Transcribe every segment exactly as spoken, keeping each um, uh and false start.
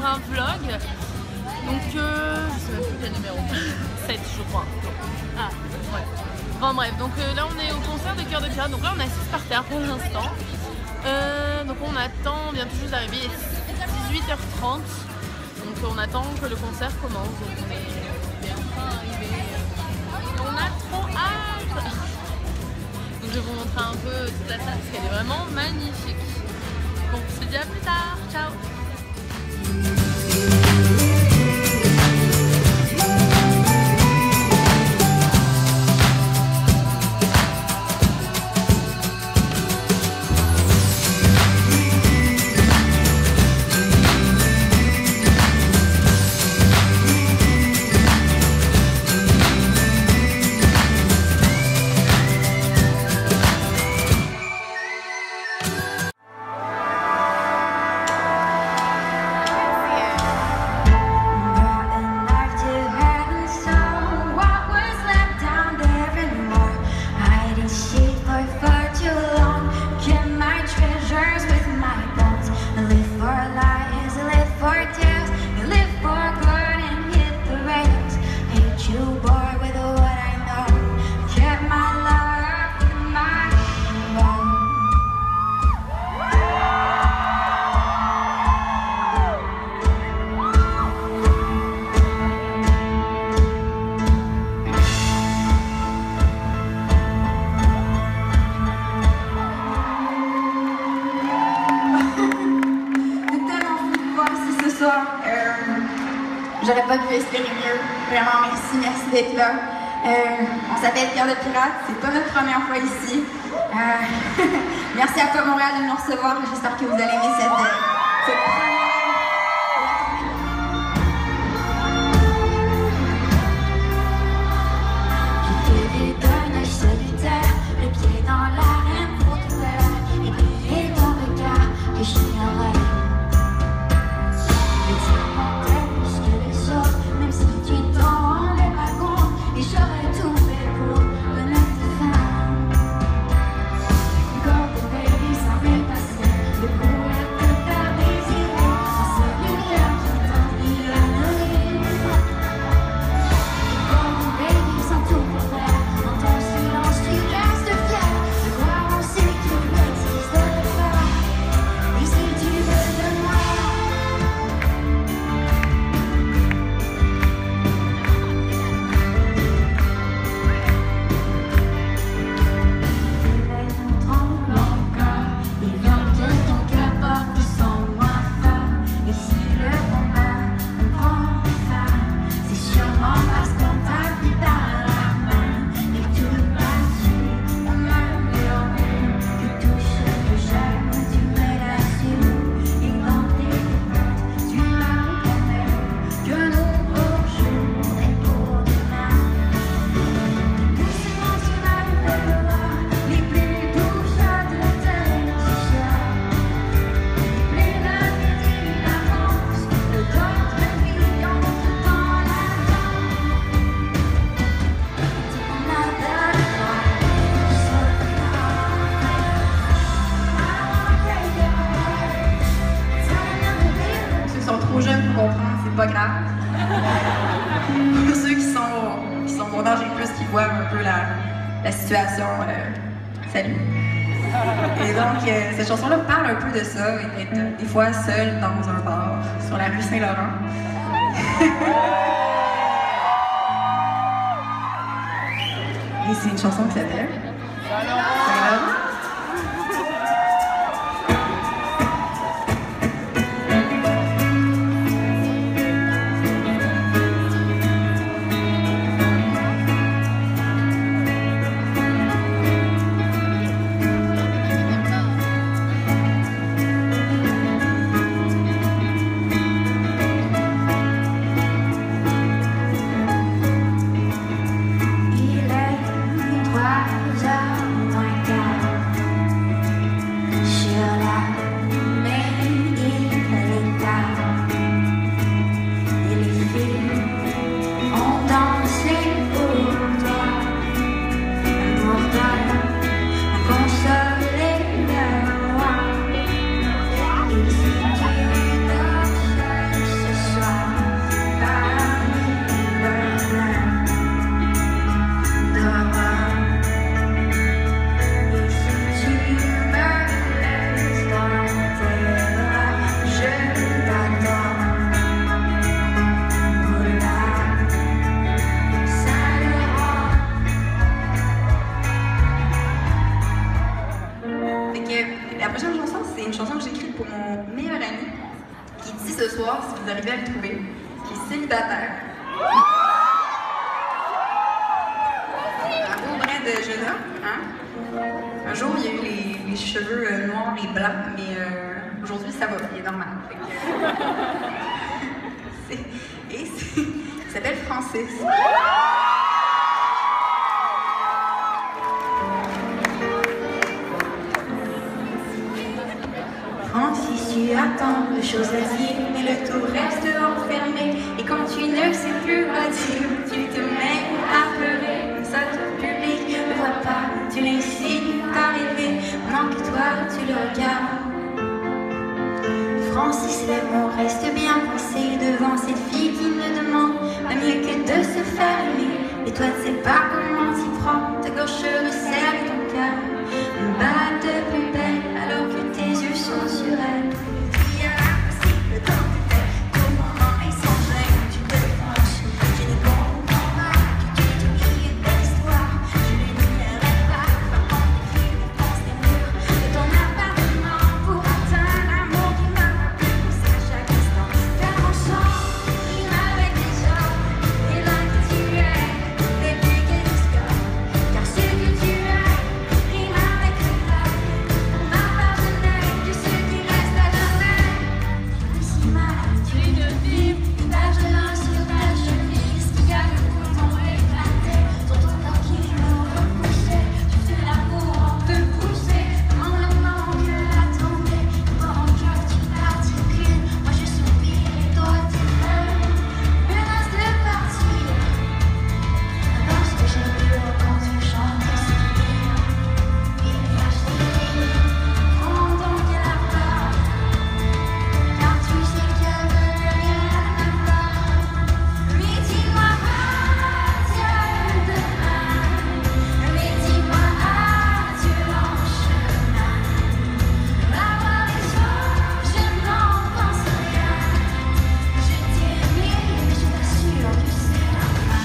un vlog. Donc euh, je sais même plus quel numéro. sept je crois. Ah ouais. Bon bref, donc euh, là on est au concert de Cœur de Pirate. Donc là on est assis par terre pour l'instant. Euh, donc on attend, on vient tout juste d'arriver, il est dix-huit heures trente. Donc on attend que le concert commence. Donc on est, on est enfin arrivé. On a trop hâte. Donc je vais vous montrer un peu toute la salle parce qu'elle est vraiment magnifique. Bon, on se dit à plus tard. Ciao. J'aurais pas pu espérer mieux. Vraiment, merci, merci d'être là. Euh, on s'appelle Cœur de Pirate, c'est pas notre première fois ici. Euh, merci à toi Montréal de nous recevoir. J'espère que vous allez aimer cette, cette première. Pas grave. Pour ceux qui sont, qui sont mon âge et plus, qui voient un peu la, la situation, euh, salut. Et donc, euh, cette chanson-là parle un peu de ça, et d'être euh, des fois seule dans un bar sur la rue Saint-Laurent. Et c'est une chanson qui s'appelle Saint-Laurent. Il est trois heures moins. Ici ce soir, si vous arrivez à le trouver, qui est célibataire. Un beau brin de jeune homme, hein? Un jour, il y a eu les, les cheveux euh, noirs et blancs, mais euh, aujourd'hui, ça va, il est normal. Et il s'appelle Francis. Francis, tu attends de choses à dire, mais le tout reste enfermé. Et quand tu ne sais plus quoi dire, tu te mets à pleurer. Comme ça, ton public ne voit pas, tu l'insignes arriver. Pendant que toi, tu le regardes. Francis, les mots restent bien coincés devant cette fille qui ne demande pas mieux que de se faire aimer. Et toi, tu sais pas comment t'y prends, ta gauche resserre ton cœur. Une balle de plus belle alors que tes yeux sont sur elle. Il y a l'impossible dans tes têtes, qu'au moment et sans gêne, tu te penches. Je ne comprends pas que tu t'oublies de l'histoire. Je ne n'irai pas, par contre, écrit de pense des murs de ton appartement pour atteindre l'amour qui m'a rappelé pousser à chaque instant. Faire mon chant, rime avec les gens, et là que tu es, depuis que jusqu'à, car ce que tu es, rime avec le plat. On m'a pardonné que ce qui reste à jamais. Si mal, tu deviens une tache de linge sur ta chemise qui a le bouton éclaté, sur ton corps qui nous repoussait. Tu fais l'amour en te pousser, en le moment que la tombée, pendant que tu t'articules. Moi je soupire et toi tu meurs. Menace de partir. Avant ce que j'ai vu quand tu chantes si bien. Il fâche tes rires, prends donc la part. Car tu sais qu'elle veut rien à part. Mais dis-moi adieu demain. Mais dis-moi adieu en chemin. Va voir les choses, je n'en pense rien. Je t'ai aimé, mais je t'assure que c'est la fin.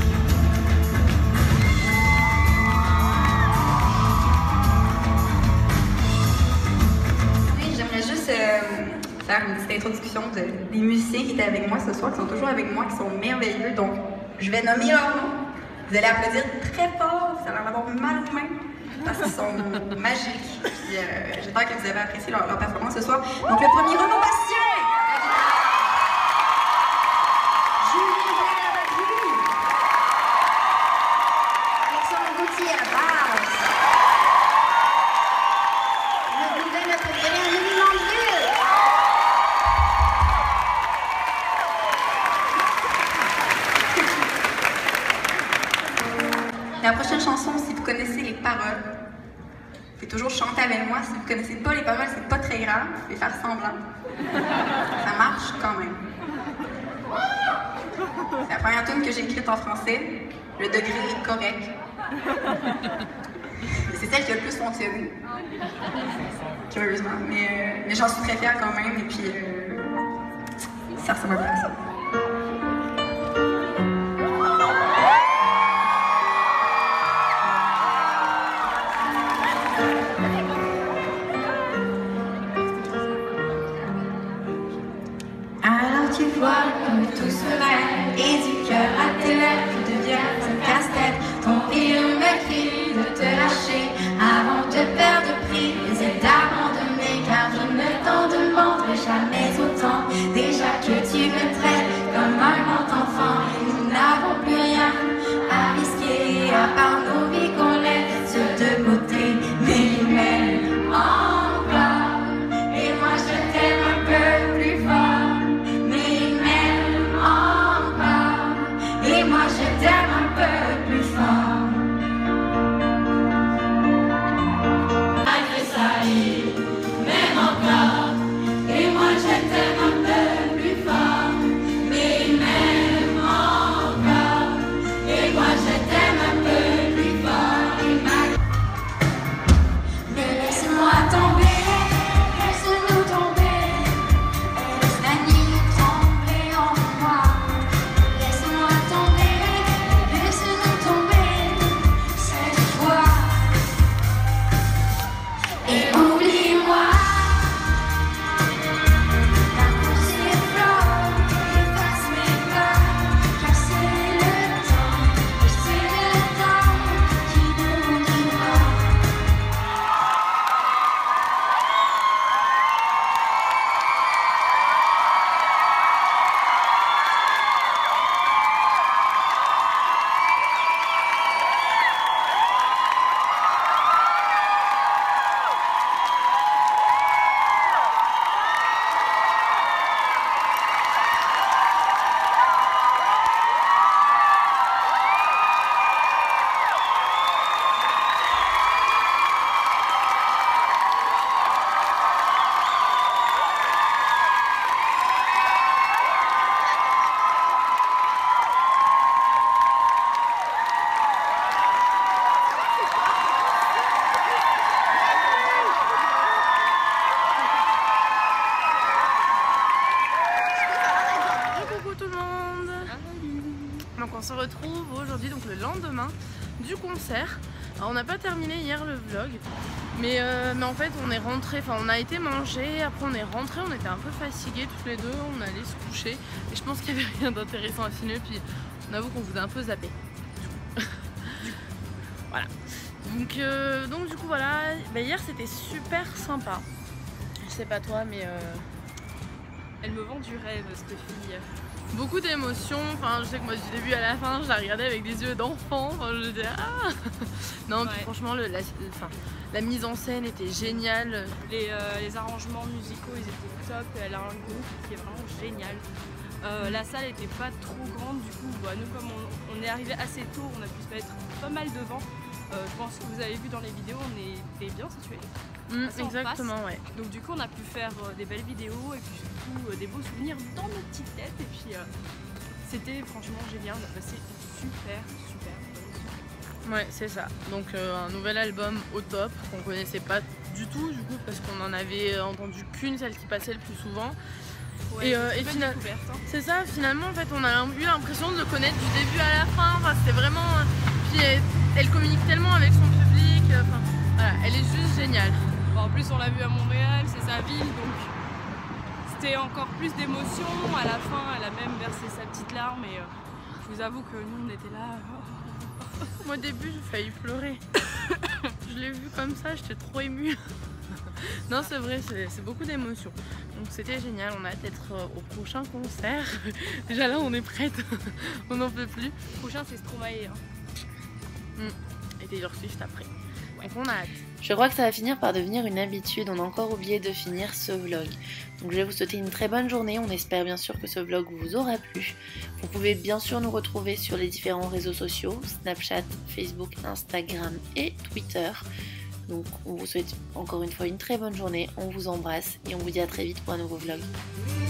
Oui, j'aimerais juste euh, faire une petite introduction de, des musiciens qui étaient avec moi ce soir, qui sont toujours avec moi, qui sont merveilleux. Donc, je vais nommer leur nom. Vous allez applaudir très fort, vous allez en avoir mal aux mains, parce qu'ils sont magiques. Puis, euh, j'espère que vous avez apprécié leur, leur performance ce soir. Donc, le premier, Renaud Bastien! Julien Bray à la batterie! Alexandre Gauthier à la basse! Le Boudin, notre préféré, Amélie Landville! La prochaine chanson, si vous connaissez les paroles, vous pouvez toujours chanter avec moi. Si vous ne connaissez pas les paroles, c'est pas très grave. Vous pouvez faire semblant. Ça marche quand même. C'est la première tune que j'ai écrite en français. Le degré est correct. Et c'est celle qui a le plus fonctionné. Curieusement. Mais, euh, mais j'en suis très fière quand même. Et puis, euh, ça ressemble un peu à ça. Alors tu vois comme tout se mêle, et du cœur à tes lèvres, tu deviens un casse-tête. Ton rire me crie de te lâcher avant de perdre prise et d'abandonner, car je ne t'en demanderai jamais autant. Déjà que tu me traites comme un grand enfant, et nous n'avons plus rien à risquer à part nos vies qu'on laisse de côté. Mais même encore, et moi je t'aime un peu plus fort. Mais même encore, et moi je t'aime un peu plus fort. on se retrouve aujourd'hui, donc le lendemain du concert. Alors on n'a pas terminé hier le vlog, mais, euh, mais en fait on est rentré, enfin on a été manger, après on est rentré, on était un peu fatigués tous les deux, on allait se coucher et je pense qu'il n'y avait rien d'intéressant à filmer, puis on avoue qu'on vous a un peu zappé. Voilà. Donc, euh, donc du coup voilà, bah, hier c'était super sympa. Je sais pas toi, mais euh... elle me vend du rêve cette fille. Beaucoup d'émotions, enfin je sais que moi du début à la fin je la regardais avec des yeux d'enfant, enfin je disais ah. Non ouais. Puis franchement le, la, enfin, la mise en scène était géniale. Les, euh, les arrangements musicaux ils étaient top, et elle a un groupe qui est vraiment génial. Euh, la salle était pas trop grande, du coup bah, nous comme on, on est arrivé assez tôt, on a pu se mettre pas mal devant. Euh, je pense que vous avez vu dans les vidéos, on était bien situés. Mmh, exactement, ouais. Donc du coup on a pu faire euh, des belles vidéos et puis surtout euh, des beaux souvenirs dans nos petites têtes. Et puis euh, c'était franchement génial, on a passé une super super. Ouais, c'est ça. Donc euh, un nouvel album au top qu'on connaissait pas du tout du coup parce qu'on en avait entendu qu'une, celle qui passait le plus souvent. Ouais, et euh, et finalement, hein. c'est ça. Finalement, en fait, on a eu l'impression de le connaître du début à la fin. Enfin, c'était vraiment. Puis elle, elle communique tellement avec son public. Enfin, voilà, elle est juste géniale. Bon, en plus, on l'a vu à Montréal, c'est sa ville, donc c'était encore plus d'émotion. À la fin, elle a même versé sa petite larme. Et euh, je vous avoue que nous, on était là. Moi, au début, j'ai failli pleurer. Je l'ai vu comme ça, j'étais trop émue. Non, c'est vrai, c'est beaucoup d'émotions. Donc c'était génial, on a hâte d'être au prochain concert. Déjà là, on est prête, on n'en peut plus. Le prochain, c'est Stromae. Hein. Mmh. Et Taylor Swift après. Donc on a hâte. Je crois que ça va finir par devenir une habitude, on a encore oublié de finir ce vlog. Donc je vais vous souhaiter une très bonne journée, on espère bien sûr que ce vlog vous aura plu. Vous pouvez bien sûr nous retrouver sur les différents réseaux sociaux, Snapchat, Facebook, Instagram et Twitter. Donc on vous souhaite encore une fois une très bonne journée, on vous embrasse et on vous dit à très vite pour un nouveau vlog.